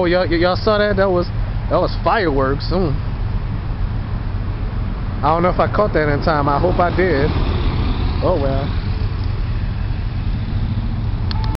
Oh, y'all saw that? That was fireworks. I don't know if I caught that in time. I hope I did. Oh well.